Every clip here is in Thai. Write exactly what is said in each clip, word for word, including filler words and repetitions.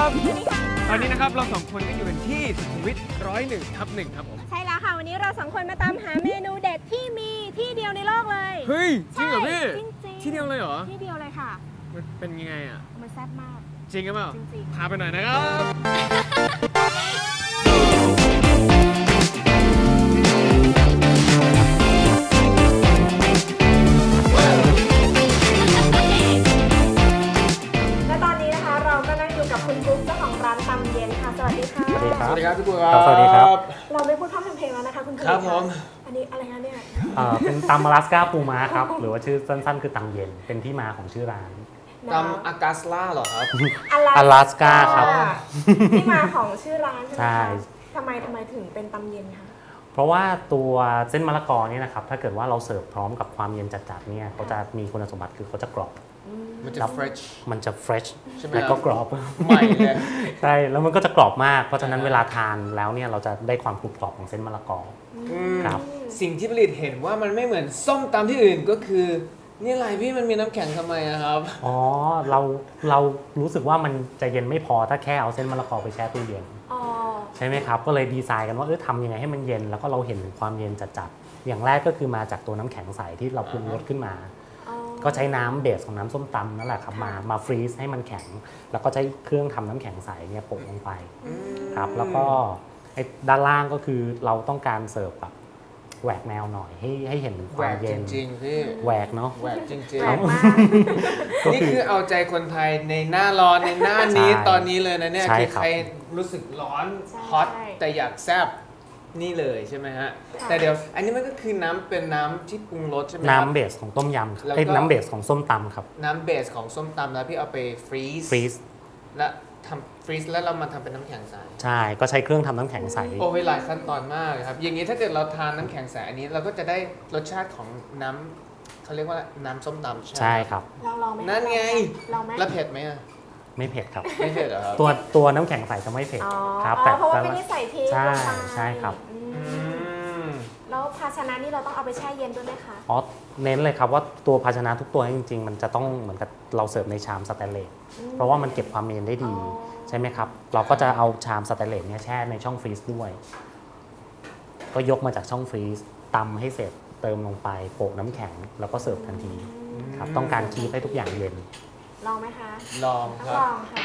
ครับตอนนี้นะครับเราสองคนก็อยู่กันที่สุขุมวิทร้อยหนึ่งทับหนึ่งครับผมใช่แล้วค่ะวันนี้เราสองคนมาตามหาเมนูเด็ดที่มีที่เดียวในโลกเลยเฮ้ยจริงเหรอพี่ที่เดียวเลยเหรอที่เดียวเลยค่ะมันเป็นยังไงอ่ะมันแซ่บมากจริงหรือเปล่าจริงพาไปหน่อยนะครับคุณกุ๊กเจ้าของร้านตำเย็นค่ะสวัสดีค่ะสวัสดีครับพี่กุ๊กครับสวัสดีครับเราไม่พูดพร่ำทำเพลงแล้วนะคะคุณกุ๊กครับผมอันนี้อะไรคะเนี่ยเป็นตำอลาสก้าปูม้าครับหรือว่าชื่อสั้นๆคือตำเย็นเป็นที่มาของชื่อร้านตำอากาสล่าเหรอครับอลาสก้าครับที่มาของชื่อร้านใช่ไหมคะทำไมทำไมถึงเป็นตำเย็นคะเพราะว่าตัวเส้นมะละกอเนี่ยนะครับถ้าเกิดว่าเราเสิร์ฟพร้อมกับความเย็นจัดๆเนี่ยเขาจะมีคุณสมบัติคือเขาจะกรอบมันจะเฟรชมันจะเฟรชแล้วก็กรอบใหม่เลยใช่แล้วมันก็จะกรอบมากเพราะฉะนั้นเวลาทานแล้วเนี่ยเราจะได้ความกรุบกรอบของเส้นมะละกอครับสิ่งที่ผลิตเห็นว่ามันไม่เหมือนส้มตำที่อื่นก็คือนี่อะไรพี่มันมีน้ำแข็งทำไมครับอ๋อเราเรารู้สึกว่ามันจะเย็นไม่พอถ้าแค่เอาเส้นมะละกอไปแช่ตู้เย็นใช่ไหมครับก็เลยดีไซน์กันว่าเออทำยังไงให้มันเย็นแล้วก็เราเห็นถึงความเย็นจัดๆอย่างแรกก็คือมาจากตัวน้ำแข็งใสที่เราปรุงรสขึ้นมาก็ใช้น้ำเบสของน้ำส้มตำนั่นแหละครับมามาฟรีซให้มันแข็งแล้วก็ใช้เครื่องทำน้ำแข็งใสเนี่ยโปะลงไปครับแล้วก็ด้านล่างก็คือเราต้องการเสิร์ฟแบบแหวกแนวหน่อยให้ให้เห็นความเย็นจริงๆพี่แหวกเนาะแหวกจริงๆนี่คือเอาใจคนไทยในหน้าร้อนในหน้านี้ตอนนี้เลยนะเนี่ยคือใครรู้สึกร้อนฮอตแต่อยากแซ่บนี่เลยใช่ไหมฮะแต่เดี๋ยวอันนี้มันก็คือน้ำเป็นน้ำที่ปรุงรสใช่ไหมครับน้ำเบสของต้มยำครับเป็นน้ำเบสของส้มตำครับน้ำเบสของส้มตำแล้วพี่เอาไปฟรีซฟรีซแล้วทำฟรีซแล้วเรามาทำเป็นน้ำแข็งใสใช่ก็ใช้เครื่องทำน้ำแข็งใสโอ้ยหลายขั้นตอนมากครับอย่างนี้ถ้าเกิดเราทานน้ำแข็งใสอันนี้เราก็จะได้รสชาติของน้ำเขาเรียกว่าน้ำส้มตำใช่ครับลองไหมนั่นไงลองไหมแล้วเผ็ดไหมไม่เผ็ดครับไม่เผ็ดเหรอครับตัวตัวน้ำแข็งใสจะไม่เผ็ดครับแต่เพราะว่าไม่ได้ใส่พริกใช่ใช่ครับแล้วภาชนะนี่เราต้องเอาไปแช่เย็นด้วยไหมคะอ๋อเน้นเลยครับว่าตัวภาชนะทุกตัวจริงๆมันจะต้องเหมือนกับเราเสิร์ฟในชามสแตนเลสเพราะว่ามันเก็บความเย็นได้ดีใช่ไหมครับเราก็จะเอาชามสแตนเลสเนี่ยแช่ในช่องฟรีซด้วยก็ยกมาจากช่องฟรีซตำให้เสร็จเติมลงไปโปะน้ำแข็งแล้วก็เสิร์ฟทันทีครับต้องการคีบให้ทุกอย่างเย็นลองไหมคะลองครับลองค่ะ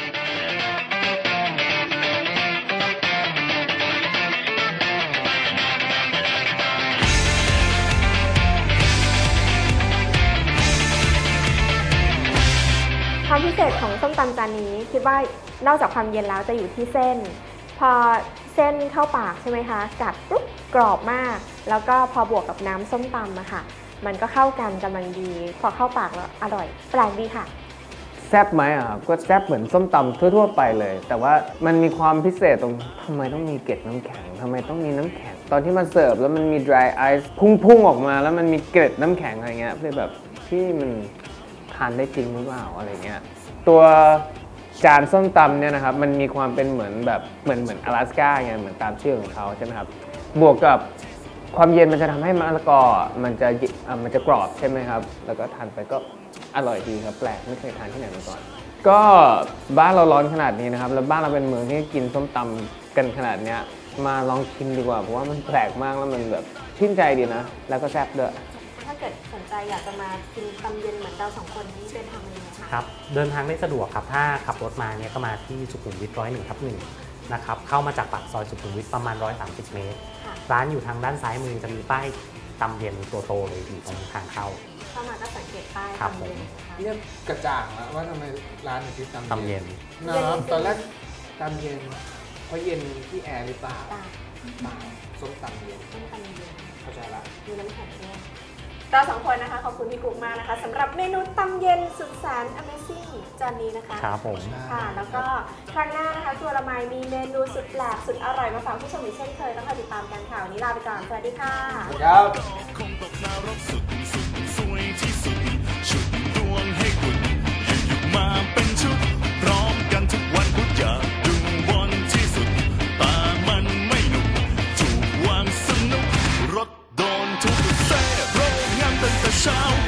ความพิเศษของส้มตำจานนี้คิดว่านอกจากความเย็นแล้วจะอยู่ที่เส้นพอเส้นเข้าปากใช่ไหมคะกัดปุ๊บกรอบมากแล้วก็พอบวกกับน้ำส้มตำอะค่ะมันก็เข้ากันกำลังดีพอเข้าปากแล้วอร่อยแปลกดีค่ะแซ่บไหมอ่ะครับก็แซ่บเหมือนส้มตำทั่วๆไปเลยแต่ว่ามันมีความพิเศษตรงทำไมต้องมีเกล็ดน้ำแข็งทำไมต้องมีน้ำแข็งตอนที่มาเสิร์ฟแล้วมันมี dry ice พุ่งๆออกมาแล้วมันมีเกล็ดน้ำแข็งอะไรเงี้ยเลยแบบที่มันทานได้จริงหรือเปล่าอะไรเงี้ยตัวจานส้มตำเนี่ยนะครับมันมีความเป็นเหมือนแบบเหมือนเหมือนอลาสก้าไงเหมือนตามชื่อของเขาใช่ไหมครับบวกกับความเย็นมันจะทำให้มะละกอมันจะมันจะกรอบใช่ไหมครับแล้วก็ทานไปก็อร่อยดีครับแปลกไม่เคยทานที่ไหนมาก่อนก็บ้านเราร้อนขนาดนี้นะครับแล้วบ้านเราเป็นเมืองที่กินส้มตำกันขนาดเนี้ยมาลองชิมดีกว่าเพราะว่ามันแปลกมากแล้วมันแบบชื่นใจดีนะแล้วก็แซ่บด้วยถ้าเกิดสนใจอยากจะมากินตำเย็นเหมือนเราสองคนนี้เดินทางยังไงคะครับเดินทางได้สะดวกครับถ้าขับรถมาเนี่ยก็มาที่สุขุมวิทร้อยหนึ่งทับหนึ่งนะครับเข้ามาจากปากซอยสุขุมวิทประมาณหนึ่งร้อยสามสิบเมตรร้านอยู่ทางด้านซ้ายมือจะมีป้ายตำเย็นตัวโตเลยอยู่ตรงทางเข้าเข้ามาก็สังเกตป้ายตำเย็นเรียกกระจ่างแล้วว่าทำไมร้านถึงชื่อตำเย็นนะตอนแรกตำเย็นเพราะเย็นที่แอร์หรือเปล่าเปล่าส้มตำเย็นส้มตำเย็นเข้าใจละมีน้ำแข็งด้วยเราสองคนนะคะขอบคุณพี่กุ๊กมากนะคะสำหรับเมนูตำเย็นสุดแสน Amazing จานนี้นะคะครับผมค่ะแล้วก็ครั้งหน้านะคะครัวละไมมีเมนูสุดแปลกสุดอร่อยมาฝากผู้ชมอีกเช่นเคยต้องคอยติดตามกันค่ะวันนี้ลาไปก่อนสวัสดีค่ะครับคงตกนรกสุดสุดสวยที่สุดชุดดวงให้คุณอยู่มาเป็นชุดพร้อมกันทุกวันคุณอยากดูบอลที่สุดแต่มันไม่หนุกถูกวางสนุกรถโดนทุกเซ่โรงงานตั้งแต่เช้า